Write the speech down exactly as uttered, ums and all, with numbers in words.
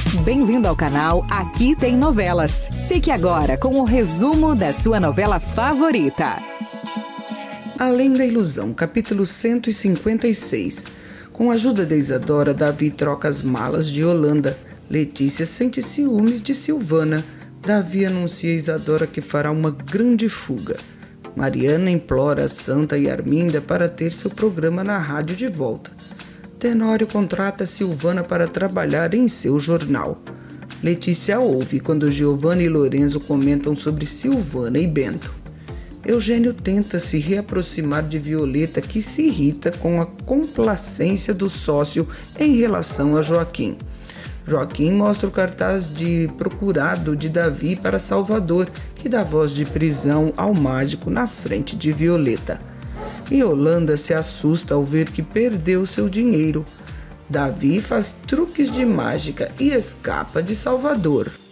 Bem-vindo ao canal Aqui Tem Novelas. Fique agora com o resumo da sua novela favorita. Além da Ilusão, capítulo cento e cinquenta e seis. Com a ajuda de Isadora, Davi troca as malas de Yolanda. Letícia sente ciúmes de Silvana. Davi anuncia a Isadora que fará uma grande fuga. Mariana implora a Santa e Arminda para ter seu programa na rádio de volta. Tenório contrata Silvana para trabalhar em seu jornal. Letícia ouve quando Giovanna e Lorenzo comentam sobre Silvana e Bento. Eugênio tenta se reaproximar de Violeta, que se irrita com a complacência do sócio em relação a Joaquim. Joaquim mostra o cartaz de procurado de Davi para Salvador, que dá voz de prisão ao mágico na frente de Violeta. Yolanda se assusta ao ver que perdeu seu dinheiro. Davi faz truques de mágica e escapa de Salvador.